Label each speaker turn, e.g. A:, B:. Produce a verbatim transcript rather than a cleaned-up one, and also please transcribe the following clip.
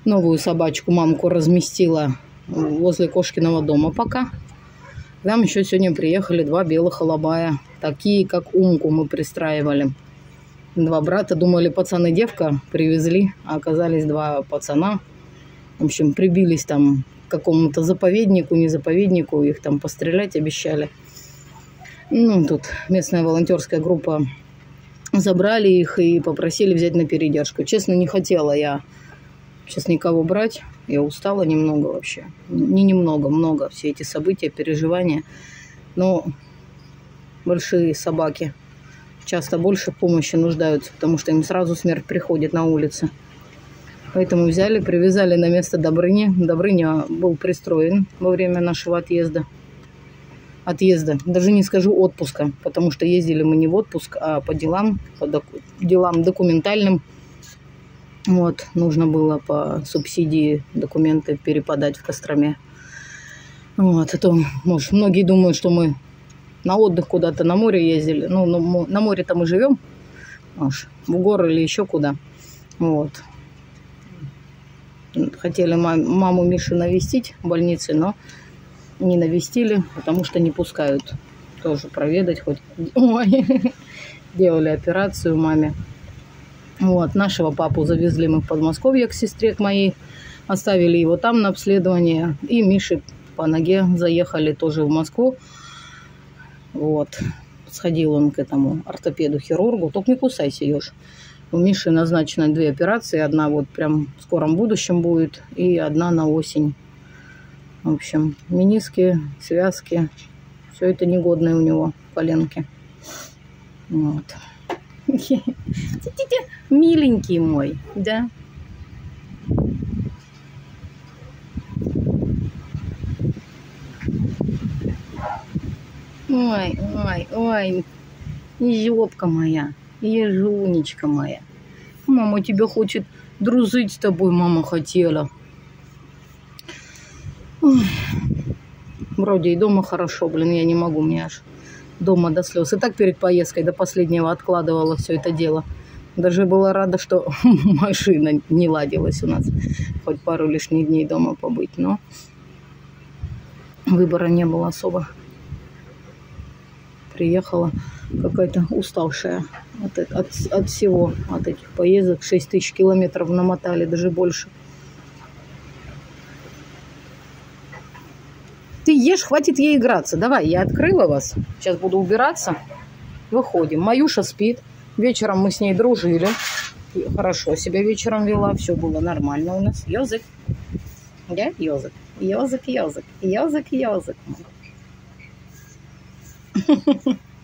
A: Новую собачку мамку разместила возле кошкиного дома пока. К нам еще сегодня приехали два белых алабая. Такие, как Умку, мы пристраивали. Два брата, думали, пацан и девка, привезли, а оказались два пацана. В общем, прибились там к какому-то заповеднику, не заповеднику, их там пострелять обещали. Ну, тут местная волонтерская группа забрали их и попросили взять на передержку. Честно, не хотела я сейчас никого брать. Я устала немного вообще. Не немного, много. Все эти события, переживания. Но большие собаки часто больше в помощи нуждаются, потому что им сразу смерть приходит на улице. Поэтому взяли, привязали на место Добрыни. Добрыня был пристроен во время нашего отъезда. Отъезда. Даже не скажу отпуска, потому что ездили мы не в отпуск, а по делам, по доку делам документальным. Вот, нужно было по субсидии документы переподать в Костроме. Вот, а то, может, многие думают, что мы на отдых куда-то на море ездили. Ну, ну на море-то мы живем, может, в горы или еще куда. Вот. Хотели мам маму Миши навестить в больнице, но не навестили, потому что не пускают тоже проведать хоть. Ой, делали операцию маме. Вот, нашего папу завезли мы в Подмосковье к сестре, к моей. Оставили его там на обследование. И Миши по ноге заехали тоже в Москву. Вот. Сходил он к этому ортопеду-хирургу. Только не кусайся, Ёж. У Миши назначено две операции. Одна вот прям в скором будущем будет. И одна на осень. В общем, мениски, связки. Все это негодное у него, коленки. Вот. Миленький мой, да? Ой, ой, ой, ежопка моя, ежунечка моя. Мама тебя хочет дружить с тобой, мама хотела. Ой. Вроде и дома хорошо, блин, я не могу, мне аж дома до слез. И так перед поездкой до последнего откладывала все это дело. Даже была рада, что машина не ладилась у нас. Хоть пару лишних дней дома побыть, но выбора не было особо. Приехала какая-то уставшая от, от, от всего, от этих поездок. шесть тысяч километров намотали, даже больше. Ты ешь, хватит ей играться. Давай, я открыла вас. Сейчас буду убираться. Выходим. Маюша спит. Вечером мы с ней дружили. Хорошо себя вечером вела. Все было нормально у нас. Ёзык. Да? Ёзык. Ёзык, ёзык. Ёзык, ёзык.